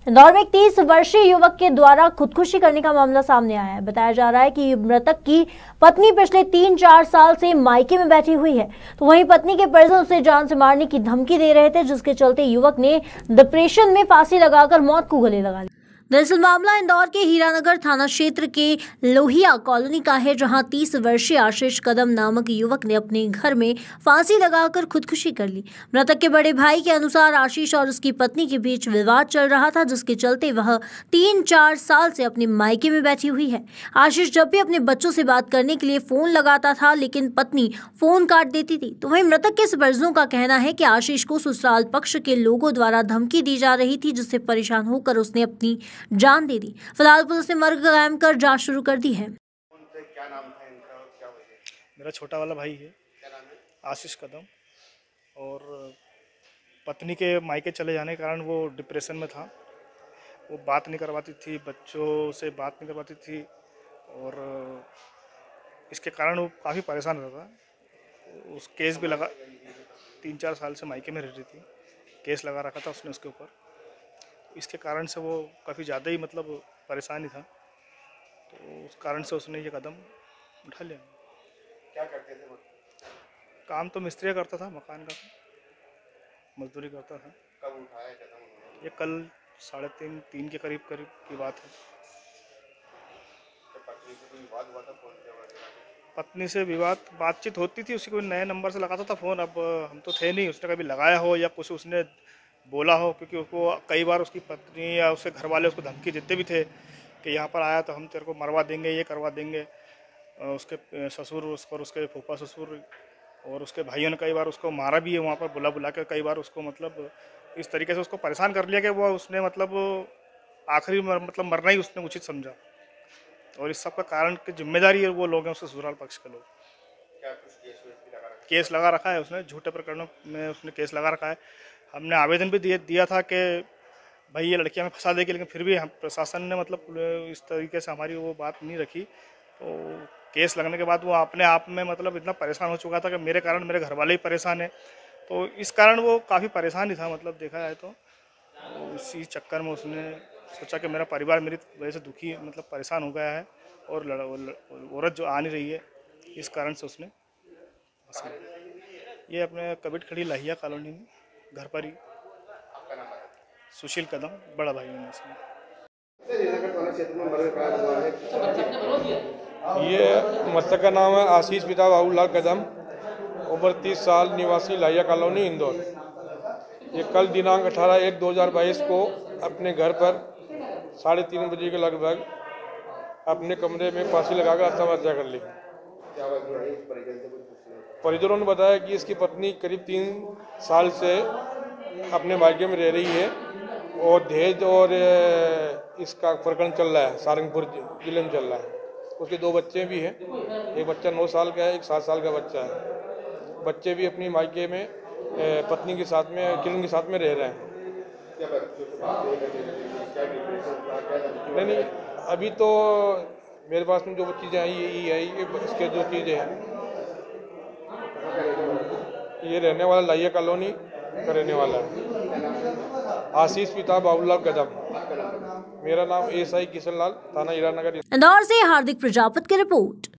इंदौर में एक 30 वर्षीय युवक के द्वारा खुदकुशी करने का मामला सामने आया है। बताया जा रहा है कि मृतक की पत्नी पिछले 3-4 साल से मायके में बैठी हुई है, तो वहीं पत्नी के परिजन उसे जान से मारने की धमकी दे रहे थे, जिसके चलते युवक ने डिप्रेशन में फांसी लगाकर मौत को गले लगा लिया। दरअसल मामला इंदौर के हीरानगर थाना क्षेत्र के लोहिया कॉलोनी का है, जहां 30 वर्षीय आशीष कदम नामक युवक ने अपने घर में फांसी लगाकर खुदकुशी कर ली। मृतक के बड़े भाई के अनुसार आशीष और उसकी पत्नी के बीच विवाद चल रहा था, जिसके चलते वह 3-4 साल से अपने मायके में बैठी हुई है। आशीष जब भी अपने बच्चों से बात करने के लिए फोन लगाता था, लेकिन पत्नी फोन काट देती थी। तो वहीं मृतक के परिजनों का कहना है कि आशीष को ससुराल पक्ष के लोगों द्वारा धमकी दी जा रही थी, जिससे परेशान होकर उसने अपनी जान दे दी। फिलहाल पुलिस ने मर्ग कायम कर जांच शुरू कर दी है। क्या नाम था इनका और क्या वजह? मेरा छोटा वाला भाई है, क्या नाम है? आशीष कदम, और पत्नी के मायके चले जाने के कारण वो डिप्रेशन में था। वो बात नहीं करवाती थी, बच्चों से बात नहीं करवाती थी, और इसके कारण वो काफ़ी परेशान रहता था। उस केस भी लगा, 3-4 साल से मायके में रह रही थी, केस लगा रखा था उसने उसके ऊपर। इसके कारण से वो काफ़ी ज़्यादा ही परेशान ही था, तो उस कारण से उसने ये कदम उठा लिया। क्या करते थे वो? काम तो मिस्त्री करता था, मकान का मजदूरी करता था। कब उठाया कदम उन्होंने? ये कल 3:30 के करीब की बात है। तो पत्नी से कोई विवाद हुआ था फोन पे वगैरह? पत्नी से बातचीत होती थी, उसी कोई नए नंबर से लगाता था फ़ोन। अब हम तो थे नहीं, उसने कभी लगाया हो या कुछ उसने बोला हो, क्योंकि उसको कई बार उसकी पत्नी या उसके घर वाले उसको धमकी देते भी थे कि यहाँ पर आया तो हम तेरे को मरवा देंगे, ये करवा देंगे। उसके ससुर और उसके फूफा ससुर और उसके भाइयों ने कई बार उसको मारा भी है, वहाँ पर बुला बुला कर कई बार उसको इस तरीके से उसको परेशान कर लिया कि वो उसने आखिरी मरना ही उसने उचित समझा। और इस सब का कारण की जिम्मेदारी है वो लोग हैं, उसके ससुराल पक्ष के लोग। क्या कुछ केस लगा रखा है उसने, झूठे प्रकरणों में उसने केस लगा रखा है। हमने आवेदन भी दिया था कि भाई ये लड़कियां हमें फंसा देगी, लेकिन फिर भी हम प्रशासन ने इस तरीके से हमारी वो बात नहीं रखी। तो केस लगने के बाद वो अपने आप में इतना परेशान हो चुका था कि मेरे कारण मेरे घर वाले ही परेशान है, तो इस कारण वो काफ़ी परेशान ही था। देखा जाए तो इसी चक्कर में उसने सोचा कि मेरा परिवार मेरी वजह से दुखी परेशान हो गया है, और औरत जो आ नहीं रही है, इस कारण से उसने ये अपने कबिट खड़ी लाहिया कॉलोनी में घर पर ही। आपका नाम बताइए। सुशील कदम, बड़ा भाई है इसमें। ये मृतक का नाम है आशीष पिता बाबूलाल कदम, उम्र 30 साल, निवासी लाहिया कॉलोनी इंदौर। ये कल दिनांक 18/1/2022 को अपने घर पर 3:30 बजे के लगभग अपने कमरे में फांसी लगाकर आत्महत्या कर ली। परिजनों ने बताया कि इसकी पत्नी करीब 3 साल से अपने मायके में रह रही है, और दहेज और इसका प्रकरण चल रहा है, सारंगपुर जिले में चल रहा है। उसके 2 बच्चे भी हैं, एक बच्चा 9 साल का है, एक 7 साल का बच्चा है। बच्चे भी अपनी मायके में पत्नी के साथ में, किरण के साथ में रह रहे हैं। नहीं, अभी तो मेरे पास में जो चीज़ें आई यही है, इसके 2 चीज़ें हैं। ये रहने वाला लाहिया कॉलोनी का रहने वाला है, आशीष पिता बाबूलाल कदम। मेरा नाम एएसआई किशन लाल, थाना हीरानगर। इंदौर से हार्दिक प्रजापत की रिपोर्ट।